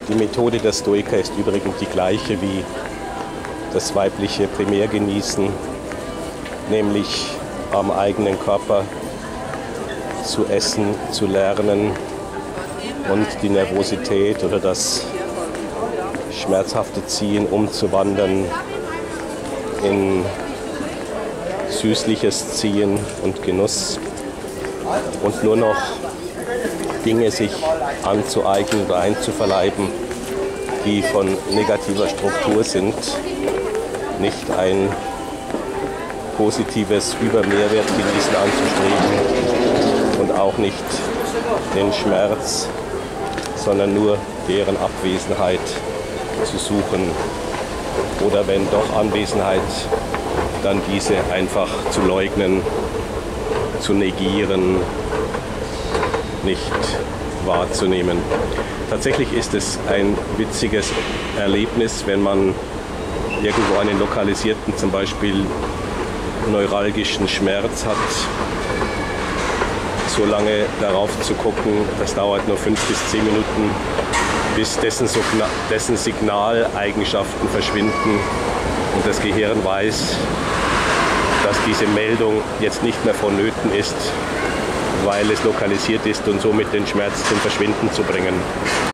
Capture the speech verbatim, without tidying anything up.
Die Methode der Stoiker ist übrigens die gleiche wie das weibliche Primärgenießen, nämlich am eigenen Körper zu essen, zu lernen und die Nervosität oder das schmerzhafte Ziehen umzuwandeln in süßliches Ziehen und Genuss und nur noch Dinge sich anzueignen oder einzuverleiben, die von negativer Struktur sind, nicht ein positives Übermehrwertgenießen anzustreben und auch nicht den Schmerz, sondern nur deren Abwesenheit zu suchen oder wenn doch Anwesenheit, dann diese einfach zu leugnen, zu negieren, nicht wahrzunehmen. Tatsächlich ist es ein witziges Erlebnis, wenn man irgendwo einen lokalisierten, zum Beispiel neuralgischen Schmerz hat, so lange darauf zu gucken, das dauert nur fünf bis zehn Minuten, bis dessen, dessen Signaleigenschaften verschwinden und das Gehirn weiß, dass diese Meldung jetzt nicht mehr vonnöten ist, weil es lokalisiert ist und somit den Schmerz zum Verschwinden zu bringen.